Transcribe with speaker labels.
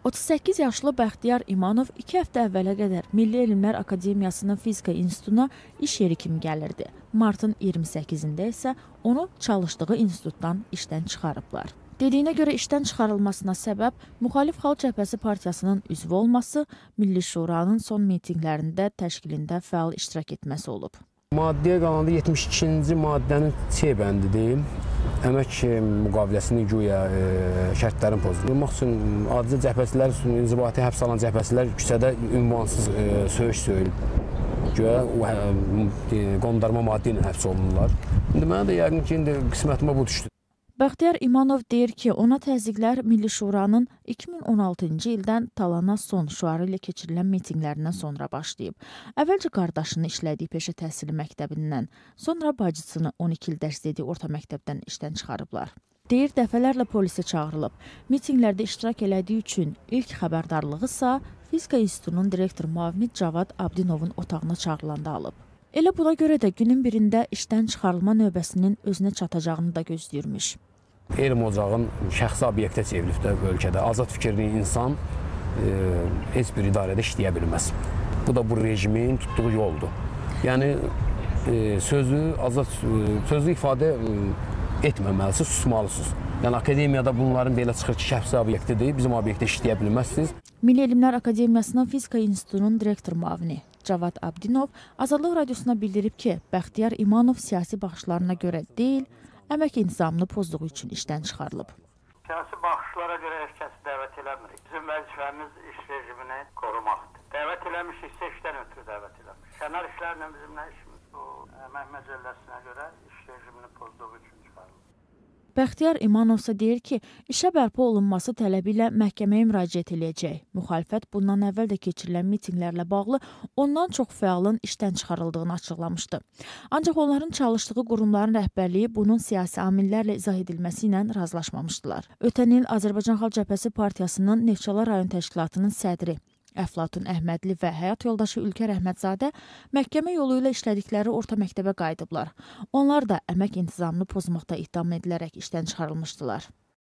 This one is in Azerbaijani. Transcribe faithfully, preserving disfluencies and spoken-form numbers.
Speaker 1: otuz səkkiz yaşlı Bəxtiyar İmanov iki həftə əvvələ qədər Milli Elmlər Akademiyasının Fizika İnstitutuna iş yeri kimi gəlirdi. Martın iyirmi səkkizində isə onu çalışdığı institutdan işdən çıxarıblar. Dediyinə görə işdən çıxarılmasına səbəb Müxalif Xalq Cəbhəsi Partiyasının üzvü olması, Milli Şuranın son mitinqlərində təşkilində fəal iştirak etməsi olub.
Speaker 2: Maddiyə qalanda yetmiş ikinci maddənin C bəndidir. Əmək müqaviləsinin güya e, şərtlərin pozulmaq üçün adicə cəbhəçilər üçün inzibati həbs alan cəbhəçilər küçədə ünvansız e, söyüş söyülür. Güya e, qondarma maddi ilə həbs olunurlar. İndi mənə də yəqin ki, indi qismətimə bu düşdü.
Speaker 1: Bəxtiyar İmanov deyir ki, ona təzyiqlər Milli Şuranın iki min on altıncı ildən Talana son şüarı ilə keçirilən mitinqlərindən sonra başlayıb. Əvvəlcə qardaşını işlədiyi peşə təhsili məktəbindən, sonra bacısını on iki il dərs dediyi orta məktəbdən işdən çıxarıblar. Deyir, dəfələrlə polisə çağırılıb. Mitinqlərdə iştirak elədiyi üçün ilk xəbərdarlığısa Fizika İnstitutunun direktor müavini Cavad Abdinovun otağına çağırılanda alıb. Elə buna görə də günün birində işdən çıxarılma növbəsinin özünə çatacağını da gözləyirmiş.
Speaker 2: Elm ocağın şəxsi obyektə çevrilibdə ölkədə. Azad fikirli insan e, heç bir idarədə işləyə bilməz. Bu da bu rejimin tutduğu yoldur. Yəni e, sözü azad e, sözlü ifadə e, etməməlisiniz, susmalısınız. Yəni akademiyada bunların belə çıxır ki, şəxsi obyektidir, bizim obyektdə işləyə bilməzsiniz.
Speaker 1: Milli Elmlər Akademiyasının Fizika İnstitutunun direktor müavini Cavad Abdinov Azadlıq Radiosuna bildirib ki, Bəxtiyar İmanov siyasi baxışlarına görə deyil, əmək intizamını pozduğu üçün işdən çıxarılıb.
Speaker 3: Siyasi baxışlara görə heç kəsi dəvət eləmirik. Bizim vəzifəmiz iş rejimini qorumaqdır. Dəvət eləmişiksə işdən ötürü dəvət eləmişik. Kənar işlərlə bizim nə işimiz? Bu əmək məcəlləsinə görə iş rejimini pozduğu üçün çıxarılıb.
Speaker 1: Bəxtiyar İmanov isə deyir ki, işə bərpa olunması tələbi ilə məhkəməyə müraciət edəcək. Müxalifət bundan əvvəl də keçirilən mitinqlərlə bağlı ondan çox fəalın işdən çıxarıldığını açıqlamışdı. Ancaq onların çalışdığı qurumların rəhbərliyi bunun siyasi amillərlə izah edilməsi ilə razılaşmamışdılar. Ötən il Azərbaycan Xalq Cəbhəsi Partiyasının Neftçala rayon təşkilatının sədri Əflatun Əhmədli və həyat yoldaşı Ülkər Əhmədzadə məhkəmə yolu ilə işlədikləri orta məktəbə qayıdıblar. Onlar da əmək intizamını pozmaqda ittiham edilərək işdən çıxarılmışdılar.